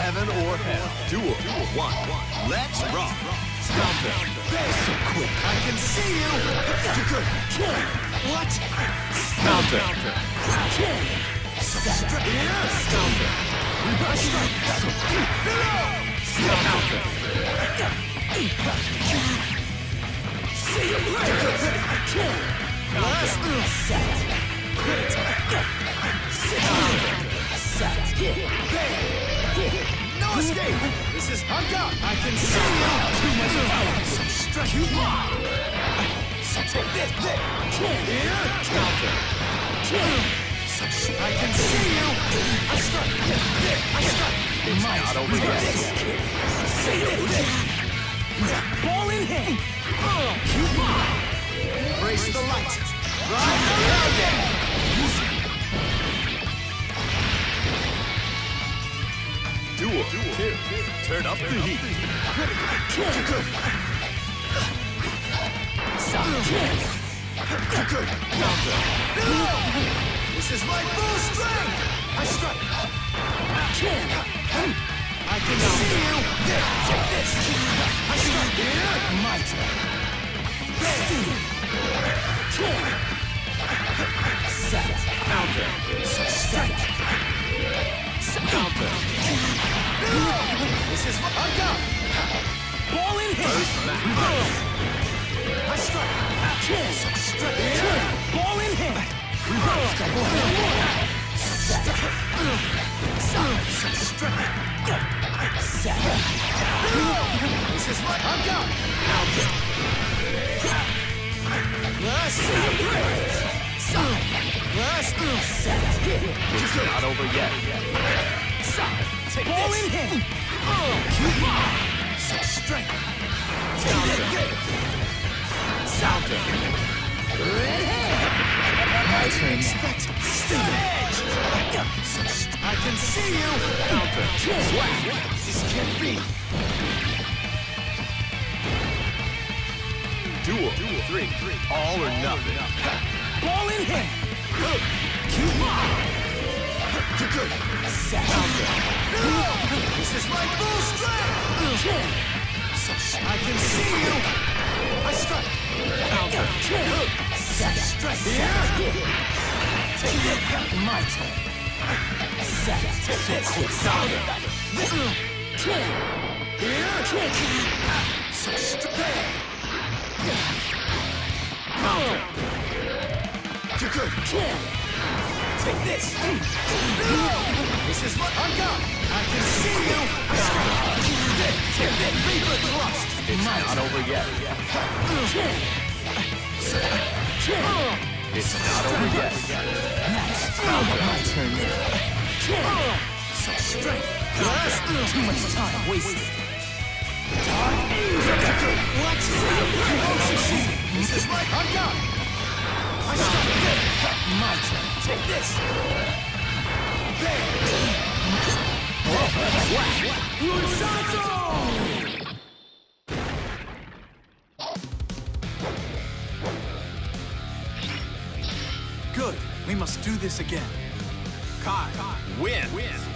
heaven or hell. Duel 1. Let's rock. Counter. So quick. I can see you. Good. What? Counter. Set. Here. Counter. Reverse strike. So quick. Counter. See you later. Last Set. Set. No escape. This is Hunka. I can see you. Too much power. Some strike. You fly. Take this. Here. Counter. I can see you. I strike. I strike. It's not over yet. See it. Ball in hand. Embrace the light. Ride around it. Duel 2. Turn up the heat. Good. Good. Counter. This is my full strength. I strike. I can see you. Take this. I strike. Here. My turn. Set. Counter. Set. Counter. This is my Hunka. Ball in hand. I strike. Strike. Here. Ball in hand. Set. Strike. Set. This is my Hunka. Counter. Last Set. It's not over yet. Take Ball this. in hand. Such strength. Counter. Counter. Red hand. My turn. Expect stage. I can see you. Counter. This can't be. Duel 3. All or nothing. Ball in hand. Good. Set. Counter. This is my full strength. I can see you. I strike. Counter. Set. Strike. Here. Take it. My turn. Set. Take this. Counter. Here. Such strength. Counter. Good. Take this. This is what I got. I can see you. Take that Reaper thrust. It's not over yet. It's not over yet. My turn now. Such strength. Too much time wasted. What? This is my Hunka. I stop it. My turn. Take this. There. Good. We must do this again. Kai. Win.